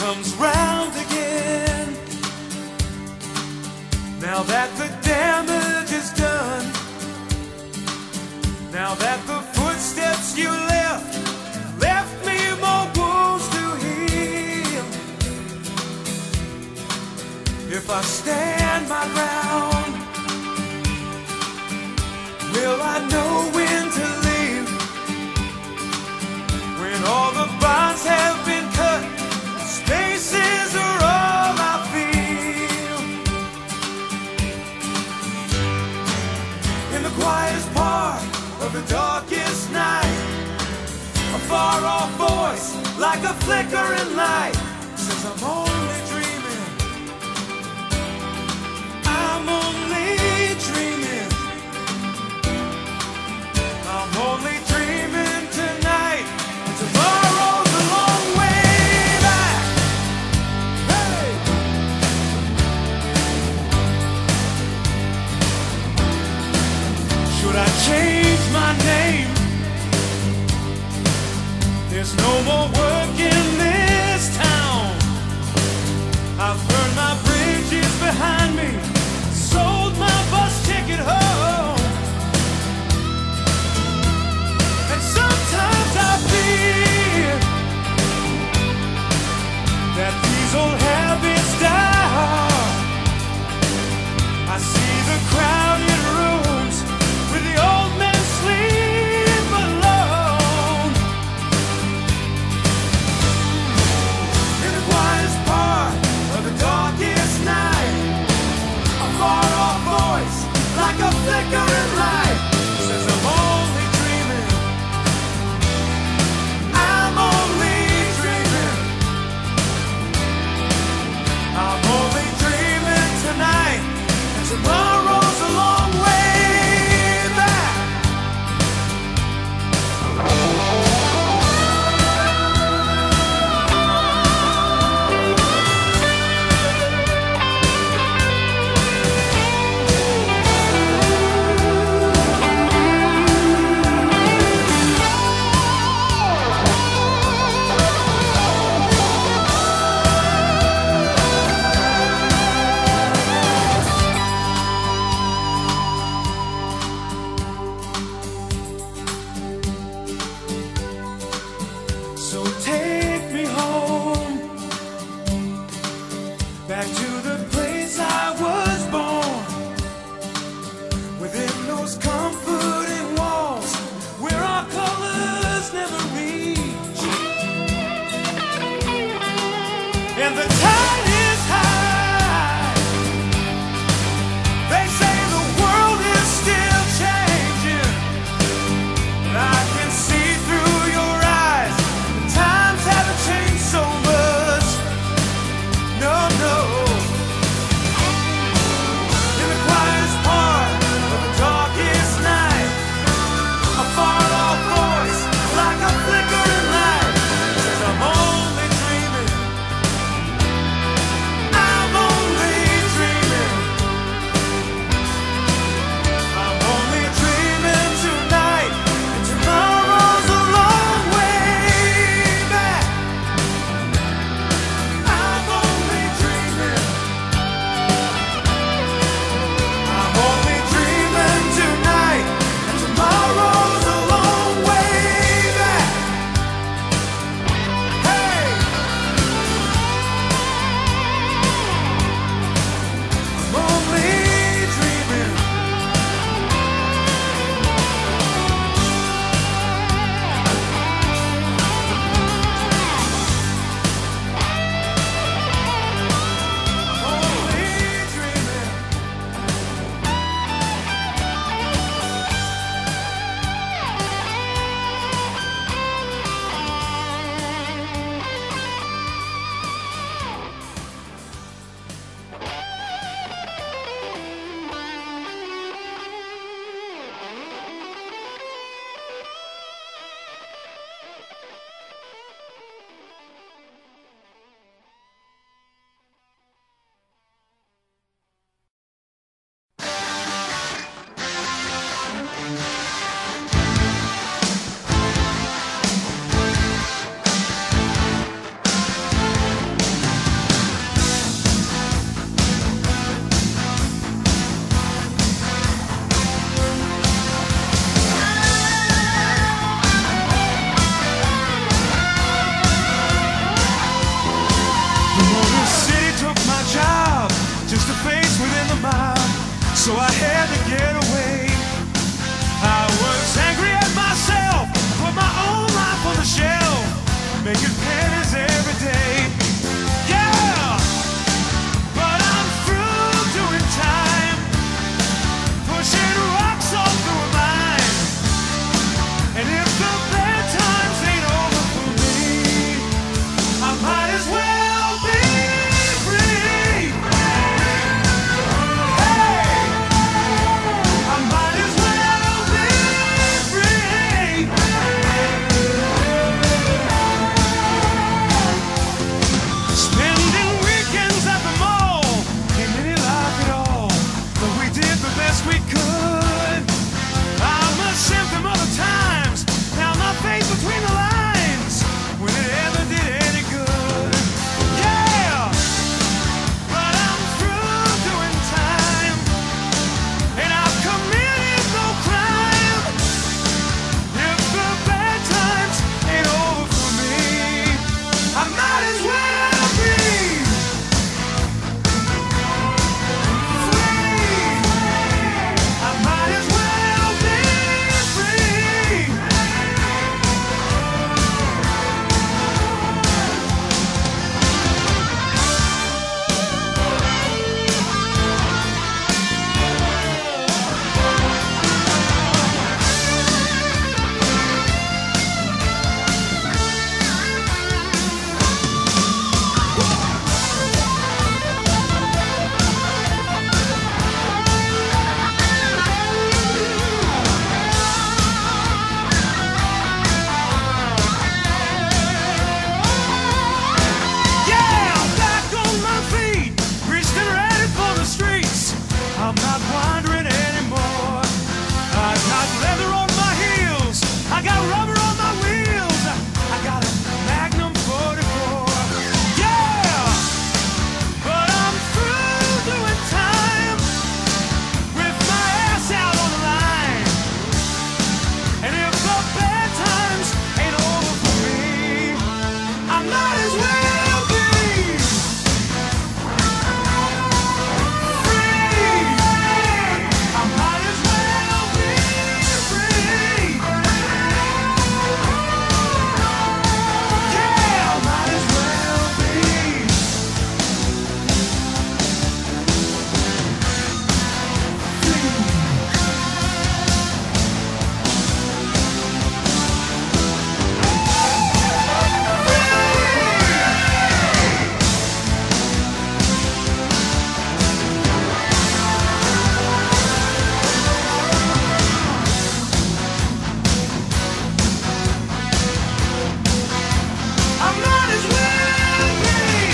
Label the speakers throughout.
Speaker 1: comes round again. Now that the damage is done, now that the footsteps you left me more wounds to heal. If I stand my ground, will I know when to leave? When all the bonds have been cut, spaces are all I feel. In the quietest part of the darkest night, a far-off voice like a flickering light says I'm only dreaming, I'm only dreaming, I'm only dreaming tonight, and tomorrow's a long way back. Hey! Should I change my name? There's no more work in this town. I've burned my bridges behind me, sold my bus ticket home. And sometimes I feel that these old habits die hard. I see the crowded rooms with the old men sleep alone. In the quietest part of the dark so I had to get away. I was angry at myself, put my own life on the shelf, making pennies every day. Yeah, but I'm through doing time, pushing rocks all through a mine. And if the bad times ain't over for me, I might as well be free. Hey, I might as well be free. Spending weekends at the mall ain't any life at all, but we did the best we could. I'm a symptom of the times, now my face between the lines, when it ever did any good. Yeah, but I'm through doing time, and I've committed no crime. If the bad times ain't over for me, I might as well be free. I might as well be free. Yeah, I'm back on my feet, greased and ready for the streets. I'm not wandering anymore. I got leather on my heels, I got rubber on my wheels, I got a Magnum 44. Yeah, but I'm through doing time, with my ass out on the line. And if the bad times ain't over for me, I might as well be free. I might as well be free. Yeah, I might as well be. I might as well be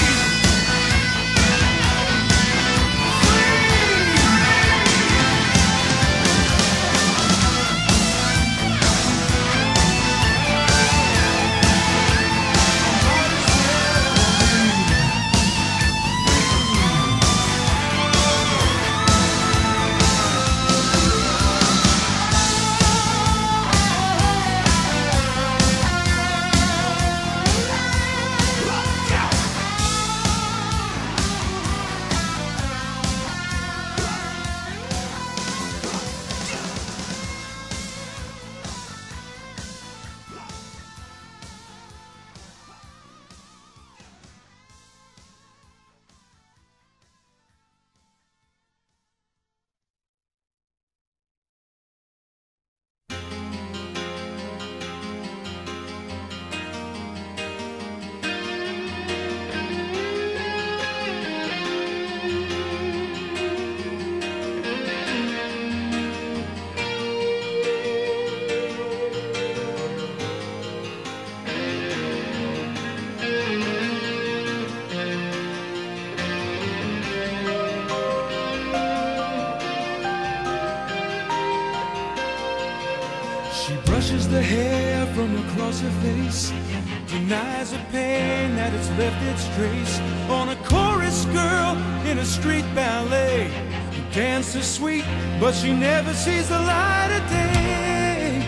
Speaker 1: She brushes the hair from across her face, denies the pain that it's left its trace. On a chorus girl in a street ballet, who dances sweet, but she never sees the light of day.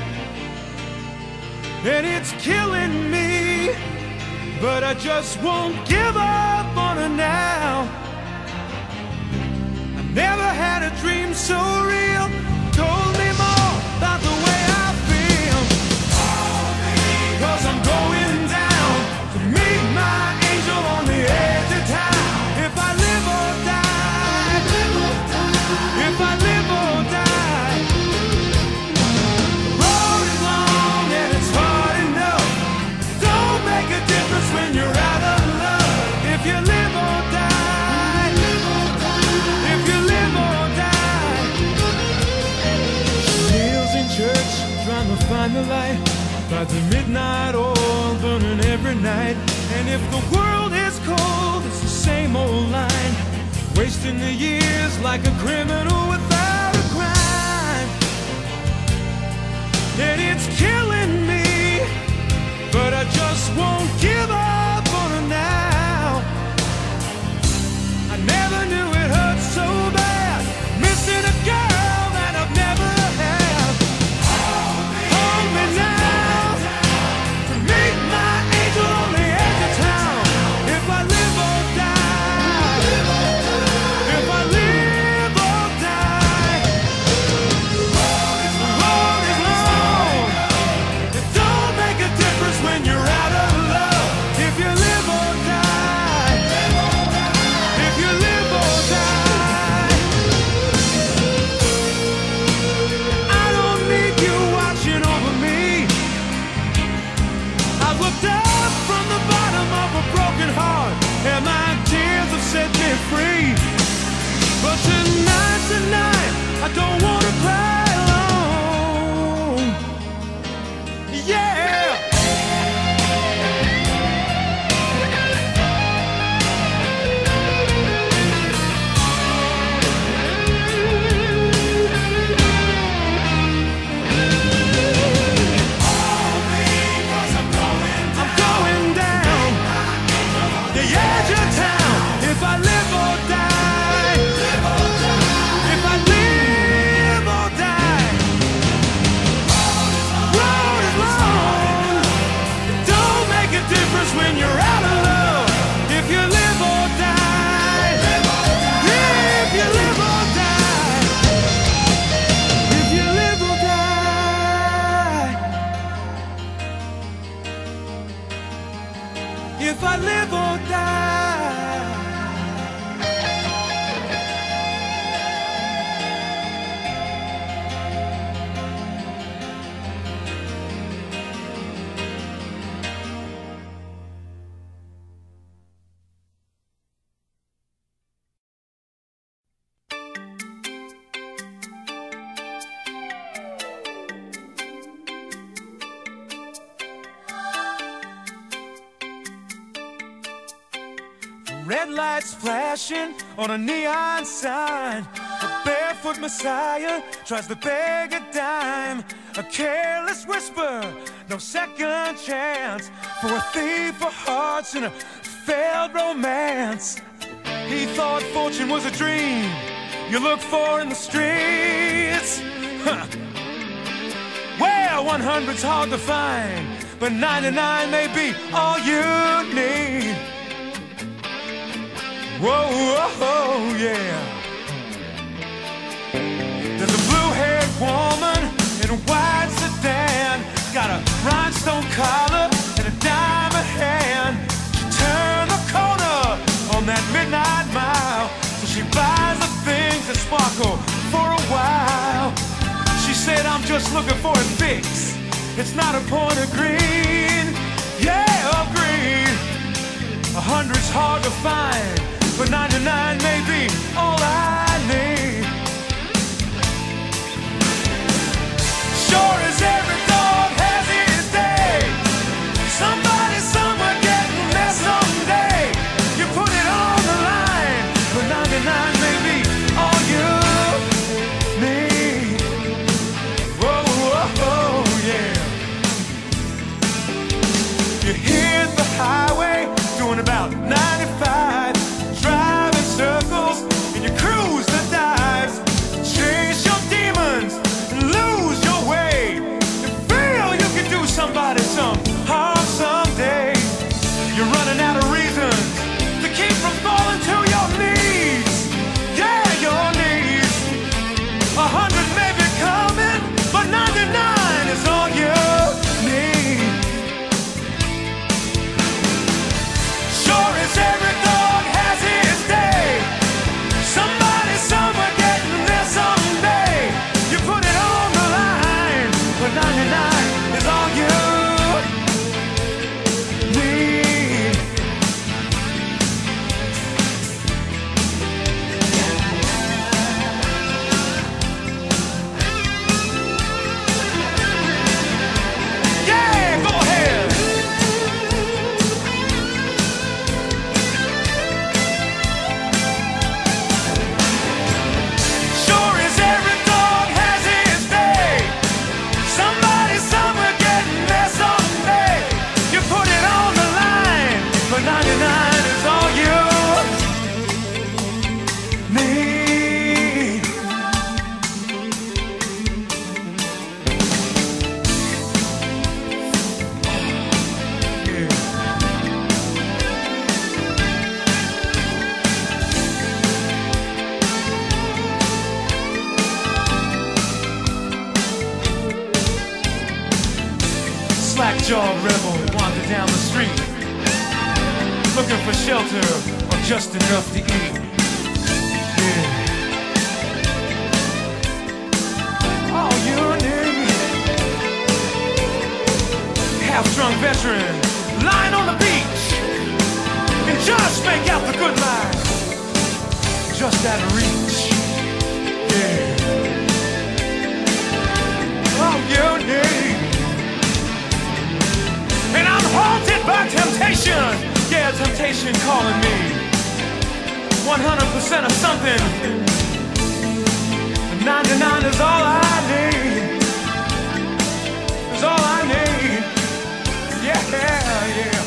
Speaker 1: And it's killing me, but I just won't give up on her now. I never had a dream so real, told me more about the way I feel. 'Cause I'm going down to meet my angel on the edge of town. If I live or die, if I live or die. The road is long and it's hard enough. Don't make a difference when you're out of love. If you live or die, if you live or die. She kneels in church trying to find the light by the midnight oil burning every night. And if the world is cold, it's the same old line, wasting the years like a criminal without a crime. And it's killing me, but I just won't give up on her now. I never knew it hurt so bad, missing a girl that I've never had. Hold me now to meet my angel on the edge of town. If I live or die, if I live or die. The road is long. It don't make a difference when you're out of love. If you live or die, if you live or die. I don't need you watching over me. I looked up from the bottom of a broken heart, and my tears have set me free. But tonight, I don't want to cry alone. Yeah. I'm going down the edge of town. If I live or die, if I live or die. Road is long. It don't make a difference when you're out of love. If you live or die, if you live or die, if you live or die. If I live or die. Red lights flashing on a neon sign. A barefoot messiah tries to beg a dime. A careless whisper, no second chance for a thief of hearts in a failed romance. He thought fortune was a dream you look for in the streets. Huh. Well, 100's hard to find, but 99 may be all you need. Whoa, whoa, whoa, yeah. There's a blue-haired woman in a white sedan, got a rhinestone collar and a diamond hand. She turned the corner on that midnight mile, so she buys the things that sparkle for a while. She said, I'm just looking for a fix. It's not a point of green, yeah, of green. 100's hard to find, but 99 may be all I need. Sure as every dog has his day, somebody somewhere getting there someday. You put it on the line, but 99 may be all you need. Whoa, whoa, whoa, yeah. You hit the highway doing about 95, driving circles, and you cruise 100 may be coming, but 99 is all you need. Sure as every dog has his day, somebody somewhere getting there someday. You put it on the line, but 99 is all you need. Yeah, go ahead. Sure as every dog has his day, somebody somewhere getting there someday. You put it on the line, but 99 is all you need. Yeah. Slack-jawed rebel wander down the street, looking for shelter or just enough to eat. Yeah. All you need. Half-drunk veteran lying on the beach can just make out the good life, just out of reach. Yeah. All you need. And I'm haunted by temptation. Yeah, temptation calling me. 100% of something. And 99 is all I need. Is all I need. Yeah, yeah.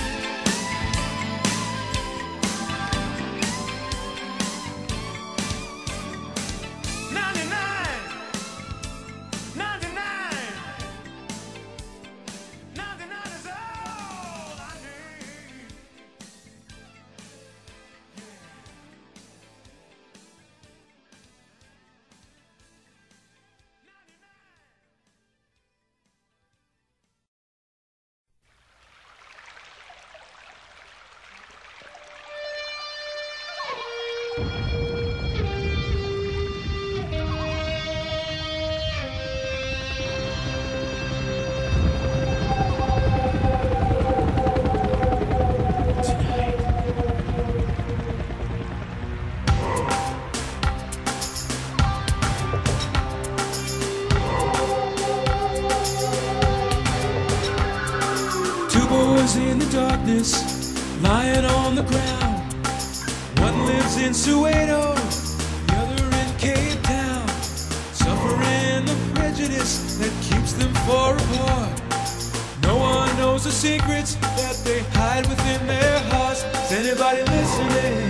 Speaker 2: In the darkness, lying on the ground. One lives in Soweto, the other in Cape Town, suffering the prejudice that keeps them far apart. No one knows the secrets that they hide within their hearts. Is anybody listening?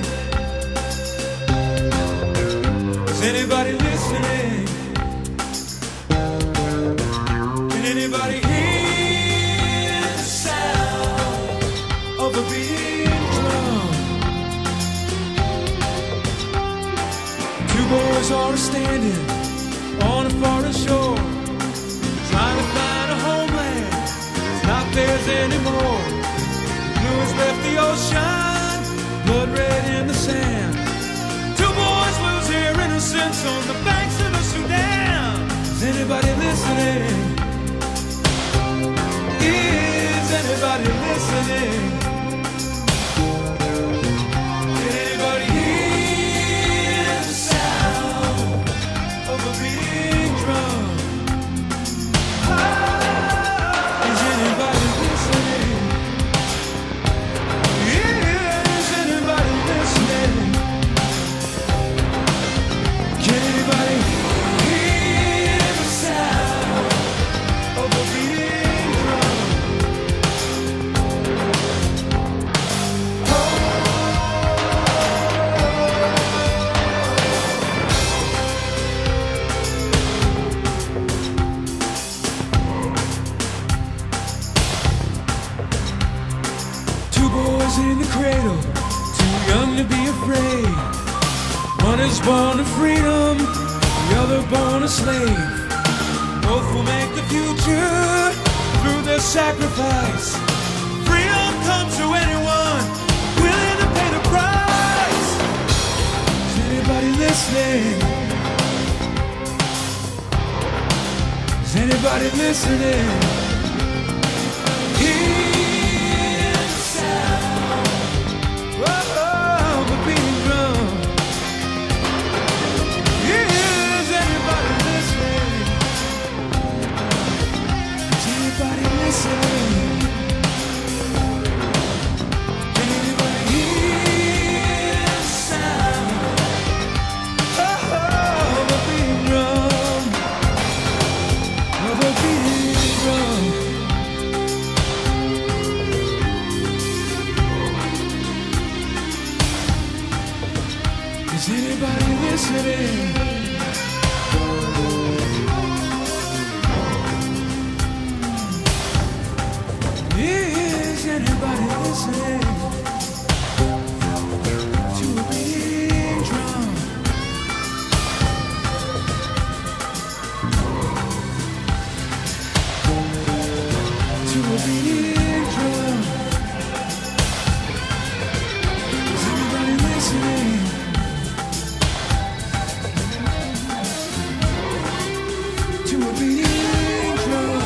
Speaker 2: Is anybody listening? Can anybody hear the sound of a beating drum? Two boys are standing on a foreign shore, trying to find a homeland. It's not theirs anymore. Blue has left the ocean, blood red in the sand. Two boys lose their innocence on the banks of the Sudan. Is anybody listening? Is anybody listening? Did anybody hear the sound of a beating drum? Is anybody listening? Is anybody listening? Can anybody hear the sound of a beating drum? In the cradle, too young to be afraid. One is born to freedom, the another born a slave. Both will make the future through their sacrifice. Freedom comes to anyone willing to pay the price. Is anybody listening? Is anybody listening? Hear the sound of a beating drum. Is anybody listening? Is anybody listening? Can anybody hear the sound of a beating drum? Of a beating drum. Is anybody listening? Is anybody listening to a beating drum? To a beating drum. Is anybody listening? To a beating drum.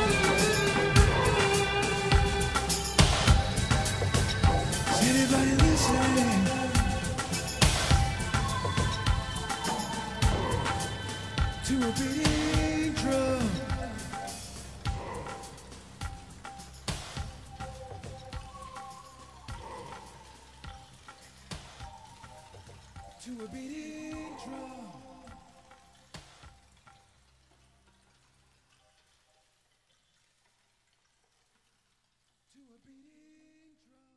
Speaker 2: Is anybody listening? To a beating drum. To a beating drum. To a beating drum.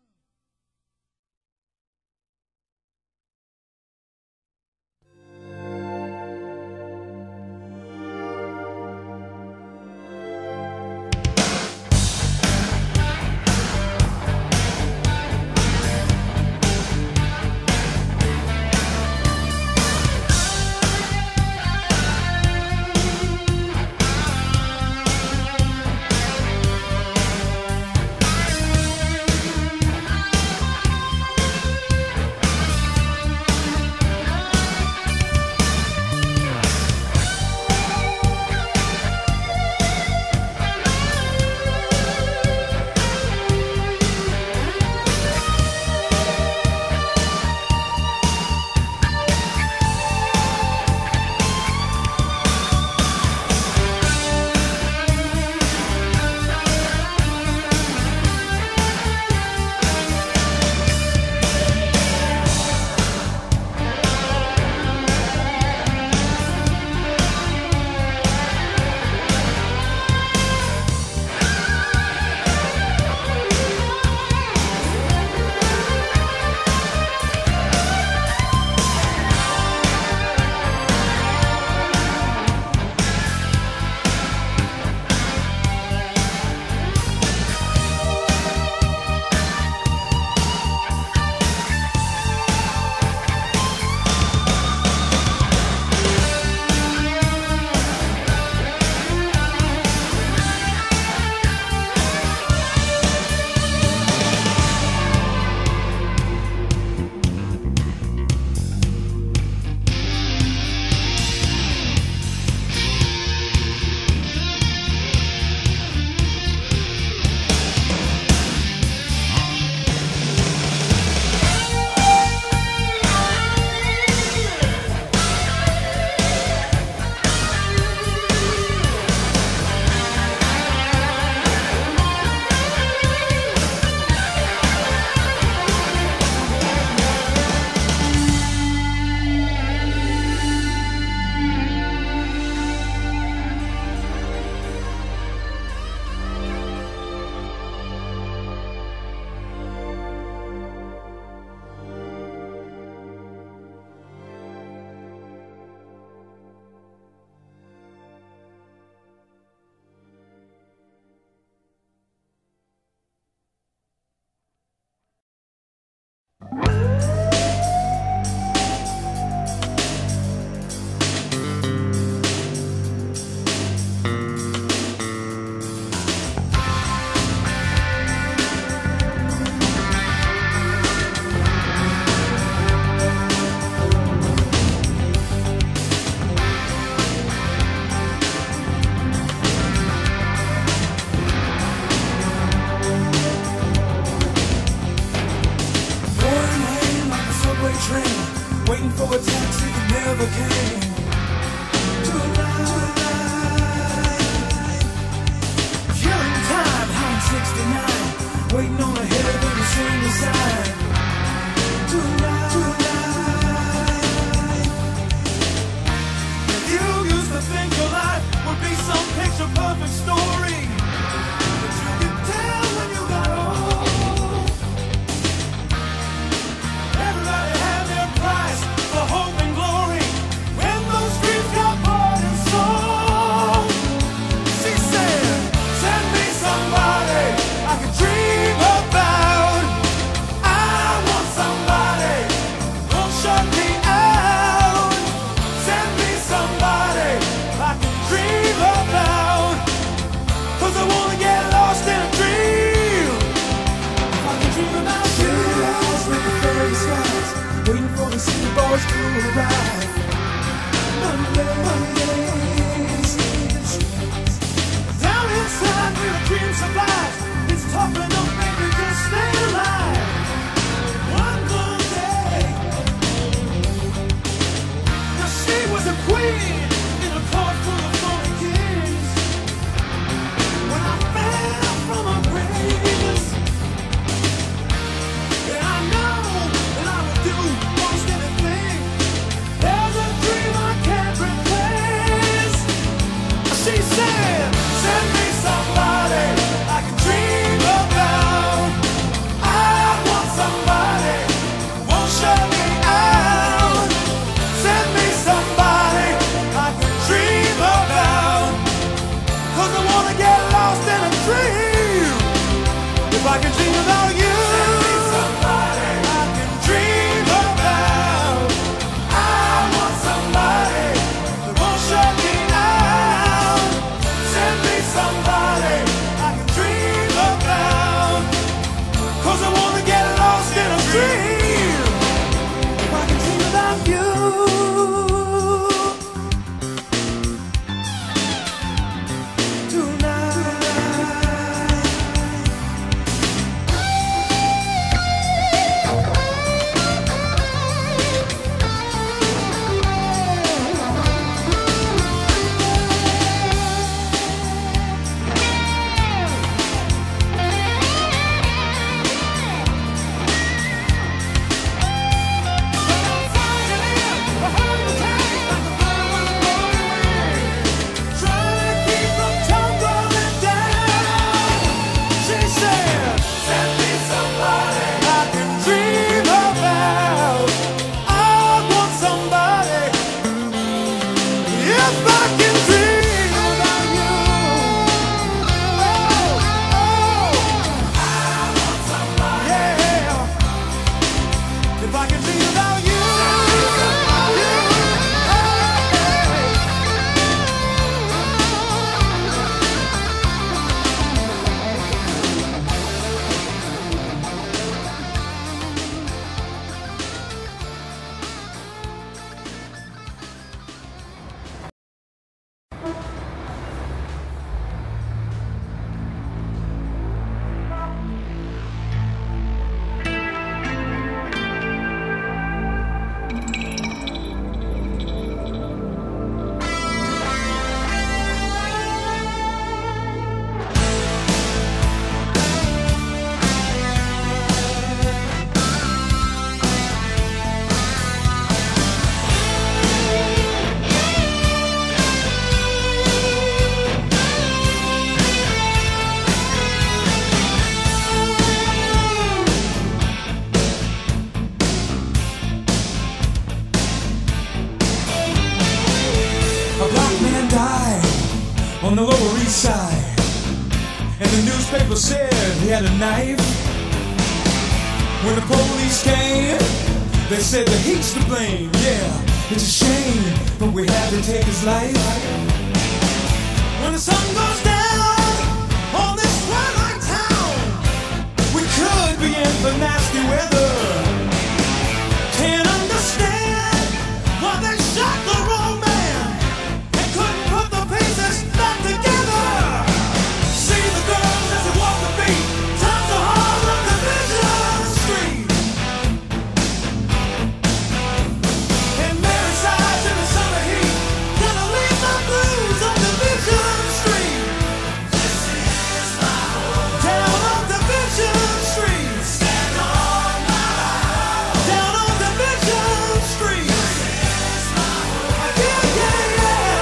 Speaker 1: said, send me somebody I can dream about. I want somebody who won't shut me out. Send me somebody I can dream about. 'Cause I wanna get lost in a dream. If I can dream about you, send me somebody I can dream about. I want somebody that won't shut me out. Send me somebody I can dream about. 'Cause I wanna get lost in a dream. If I can dream about you.
Speaker 2: On the Lower East Side, and the newspaper said he had a knife. When the police came, they said the heat's to blame. Yeah, it's a shame, but we had to take his life. When the sun goes down on this twilight town, we could be in for nasty weather. Can't understand why they shot the wrong man and couldn't put the pieces back together. See the girls as they walk the beat, times so hard on Division Street. And Mary sighs in the summer heat, gonna leave my blues on Division Street. This is my home. Down on Division Street. Stand on my house. Down on Division Street. This is my home. Yeah, yeah, yeah.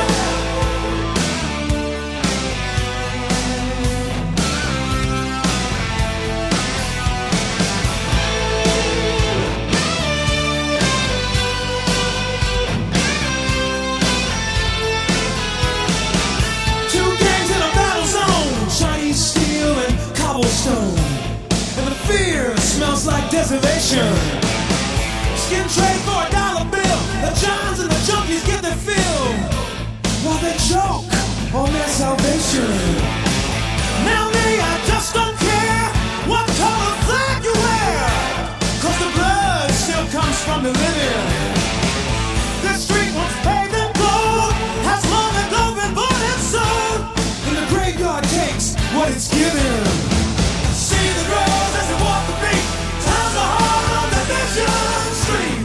Speaker 2: Two gangs in a battle zone, Chinese steel and cobblestone, and the fear smells like desolation. Skin trade for $1 bill, the Johns and the junkies get their fill, while they choke on their salvation. Now me, I just don't care what color flag you wear, 'cause the blood still comes from the living. This street once paved in gold has long ago been bought and sold, and the graveyard takes what it's given. See the girls as they walk the beat, times are hard on Division Street.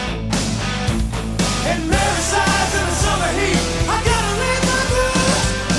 Speaker 2: And Mary sighs in the summer heat, I gotta leave my blues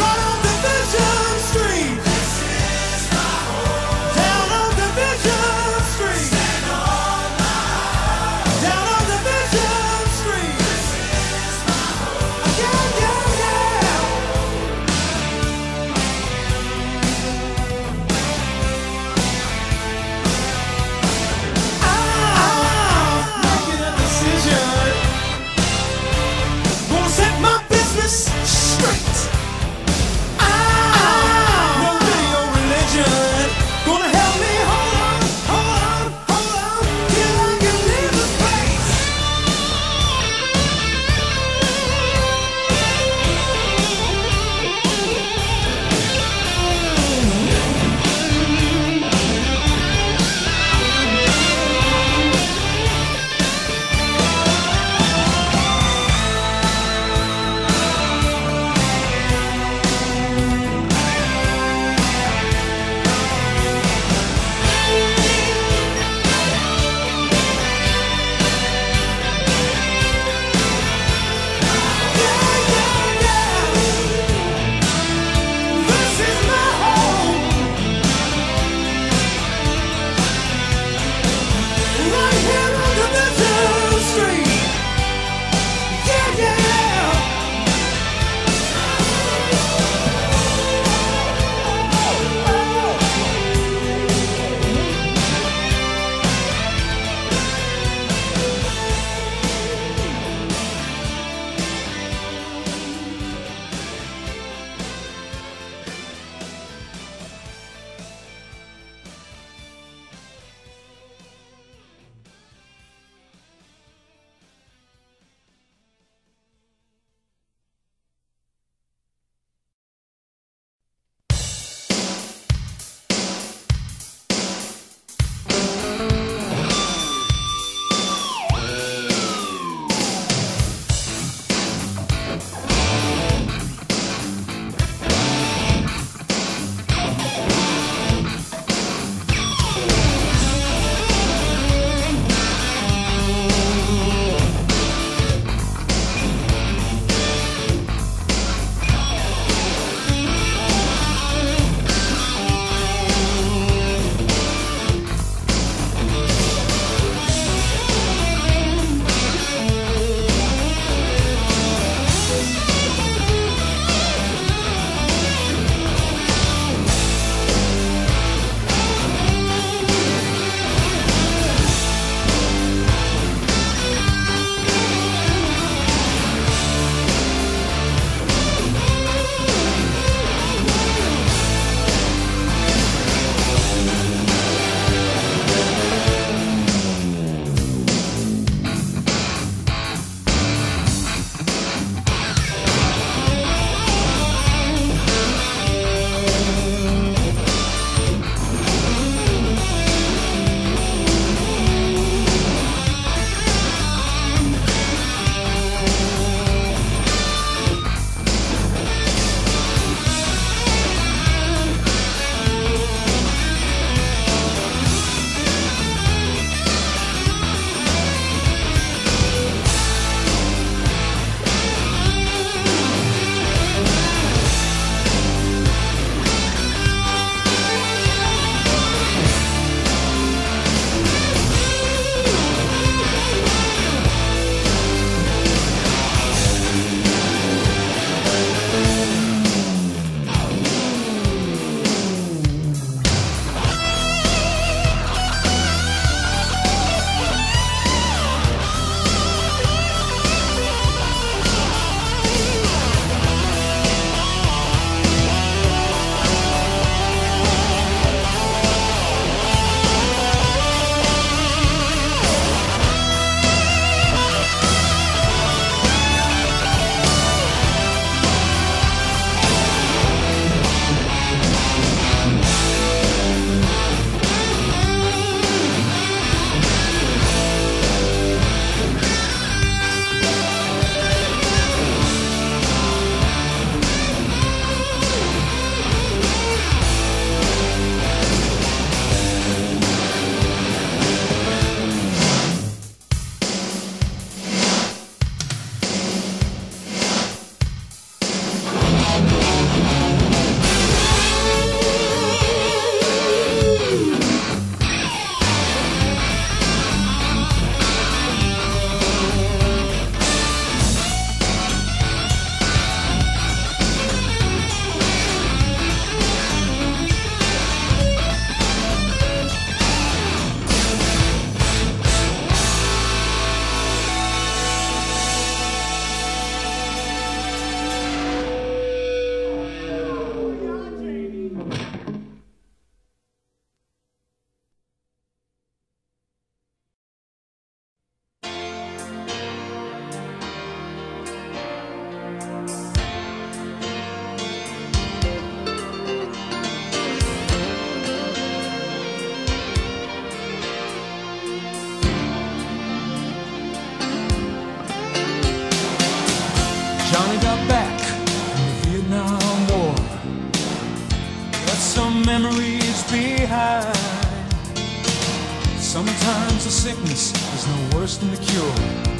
Speaker 2: Cancer sickness is no worse than the cure.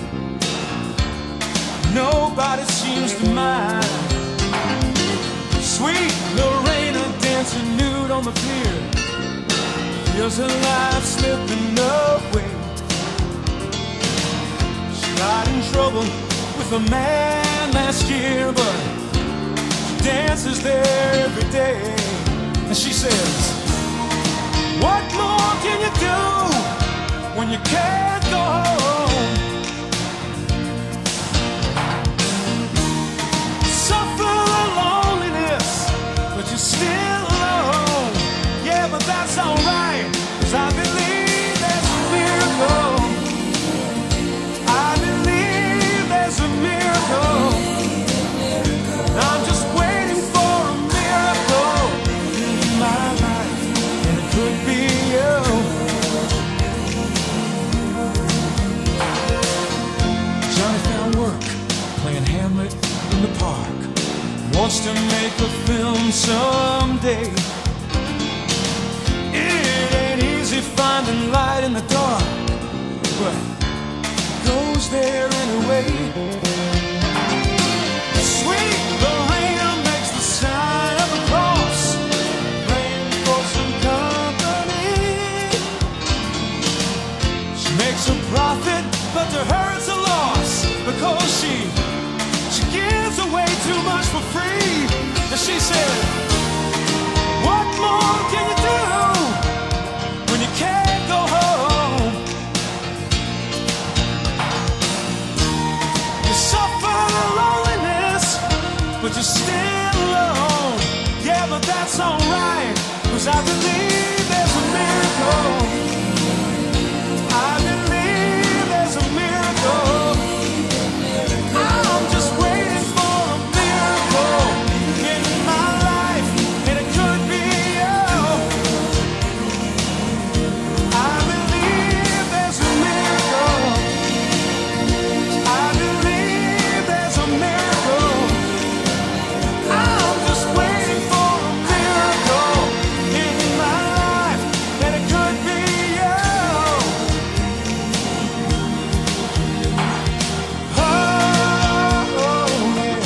Speaker 2: Nobody seems to mind. Sweet Lorena dancing nude on the pier, feels her life slipping away. She got in trouble with a man last year, but she dances there every day. And she says, what more can you do when you can't go home? Suffer the loneliness, but you're still alone. Yeah, but that's alright, 'cause I believe there's a miracle. I believe there's a miracle. I'm just waiting for a miracle in my life, and it could be you. Johnny found work playing Hamlet in the park. Wants to make a film someday. It ain't easy finding light in the dark, but goes there anyway. Sweet Lorena makes the sign of the cross, praying for some company. She makes a profit, but to her it's a loss, because she gives away too much for free. And she said, what more can you do when you can't go home? You suffer the loneliness, but you're still alone. Yeah, but that's alright, 'cause I believe there's a miracle. I believe there's a miracle. I'm just waiting for a miracle in my life, and it could be you. I believe there's a miracle. I believe there's a miracle. I'm just waiting for a miracle in my life, and it could be you. Oh, yeah.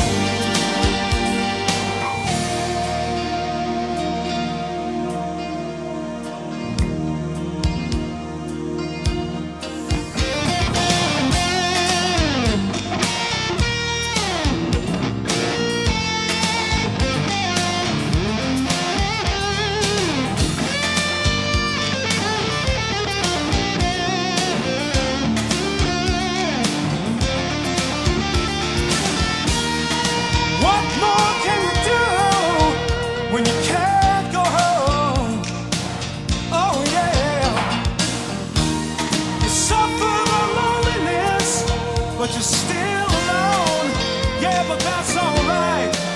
Speaker 2: What more can you do when you can't go home? Oh yeah. You suffer the loneliness, but you're still alone. Yeah, but that's alright,